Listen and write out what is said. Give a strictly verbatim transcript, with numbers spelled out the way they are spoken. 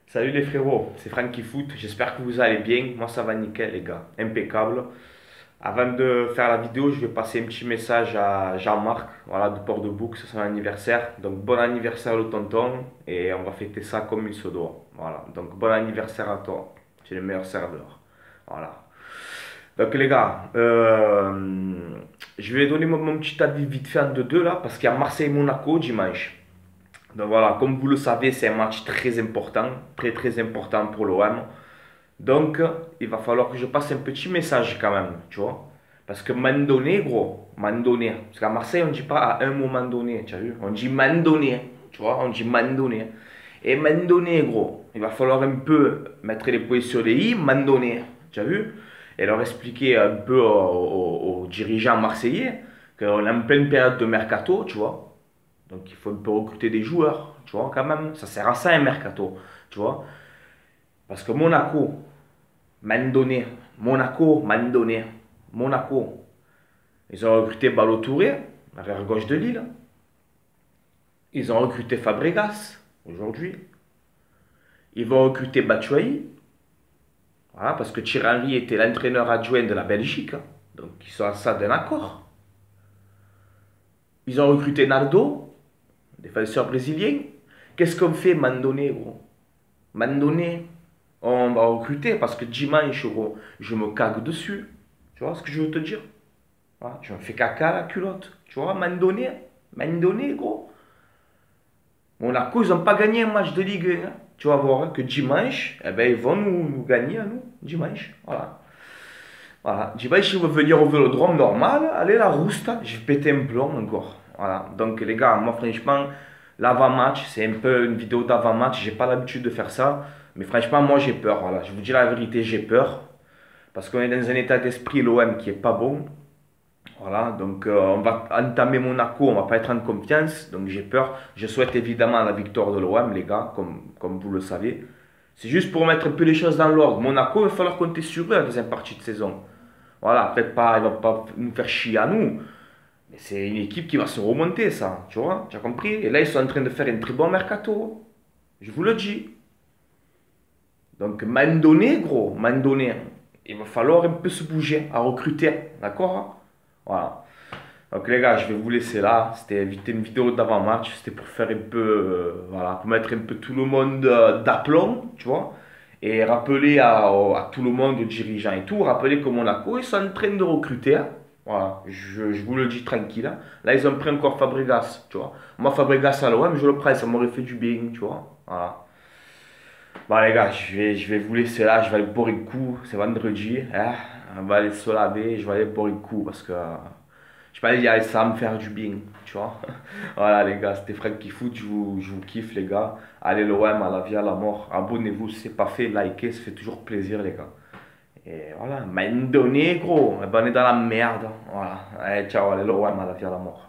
Salut les frérots, c'est Francky Foot, j'espère que vous allez bien, moi ça va nickel les gars, impeccable. Avant de faire la vidéo, je vais passer un petit message à Jean-Marc, voilà, de Port-de-Bouc, c'est son anniversaire. Donc bon anniversaire le tonton, et on va fêter ça comme il se doit. Voilà, donc bon anniversaire à toi, tu es le meilleur serveur. Voilà. Donc les gars, euh, je vais donner mon, mon petit avis vite fait en deux-deux là, parce qu'il y a Marseille-Monaco dimanche. Donc voilà, comme vous le savez, c'est un match très important, très très important pour l'O M. Donc, il va falloir que je passe un petit message quand même, tu vois. Parce que m'en donné, gros, m'en donné. Parce qu'à Marseille, on ne dit pas à un moment donné, tu as vu? On dit m'en donné, tu vois, on dit m'en donné. Et m'en donné, gros, il va falloir un peu mettre les points sur les i, m'en donné, tu as vu? Et leur expliquer un peu aux, aux- aux dirigeants marseillais qu'on est en pleine période de mercato, tu vois. Donc il faut un peu recruter des joueurs, tu vois, quand même. Ça sert à ça un mercato, tu vois. Parce que Monaco, Mandonné, Monaco, Mandonné, Monaco. Ils ont recruté Balotouré, arrière gauche de Lille. Ils ont recruté Fabregas, aujourd'hui. Ils vont recruter Batshuayi. Voilà, parce que Thierry était l'entraîneur adjoint de la Belgique, hein. Donc ils sont à ça d'un accord. Ils ont recruté Naldo, défenseur brésilien. Qu'est-ce qu'on fait, Mandonné, gros? Mandonné, on va recruter parce que dimanche, gros, je me cague dessus. Tu vois ce que je veux te dire? Voilà, je me fais caca à la culotte. Tu vois, Mandonné, Mandonné, gros. Monaco, ils n'ont pas gagné un match de Ligue un, hein. Tu vas voir hein, que dimanche, eh ben, ils vont nous, nous gagner à nous, dimanche. Voilà. Voilà. Dimanche, ils vont venir au vélodrome normal. Allez, la rousta, je vais péter un plomb encore. Voilà. Donc, les gars, moi, franchement, l'avant-match, c'est un peu une vidéo d'avant-match. J'ai pas l'habitude de faire ça. Mais franchement, moi, j'ai peur. Voilà. Je vous dis la vérité, j'ai peur. Parce qu'on est dans un état d'esprit, l'O M, qui est pas bon. Voilà, donc euh, on va entamer Monaco, on va pas être en confiance, donc j'ai peur. Je souhaite évidemment la victoire de l'O M, les gars, comme, comme vous le savez. C'est juste pour mettre un peu les choses dans l'ordre. Monaco, il va falloir compter sur eux à la deuxième partie de saison. Voilà, peut-être pas, ils vont pas nous faire chier à nous, mais c'est une équipe qui va se remonter, ça, tu vois, tu as compris? Et là, ils sont en train de faire un très bon mercato, je vous le dis. Donc, Mandonné, gros, Mandonné, il va falloir un peu se bouger, à recruter, d'accord? Voilà. Donc les gars, je vais vous laisser là. C'était une vidéo d'avant-match. C'était pour faire un peu, euh, voilà, pour mettre un peu tout le monde euh, d'aplomb, tu vois. Et rappeler à, au- à tout le monde, aux dirigeants et tout, rappeler que Monaco, ils sont en train de recruter, hein. Voilà, je, je vous le dis tranquille, hein. Là, ils ont pris encore Fabregas, tu vois. Moi, Fabregas à l'O M, je le prends, ça m'aurait fait du bien, tu vois. Voilà. Bon les gars, je vais, je vais vous laisser là, je vais aller boire un coup, c'est vendredi, hein. On va aller se laver, je vais aller boire un coup parce que euh, je vais pas dire ça va me faire du bien, tu vois. Voilà les gars, c'était Franck qui fout, je vous, je vous kiffe les gars. Allez l'O M à la vie à la mort, abonnez-vous si c'est pas fait, likez, ça fait toujours plaisir les gars. Et voilà, main donnée gros, eh ben, on est dans la merde, voilà. Allez ciao, allez l'O M à la vie à la mort.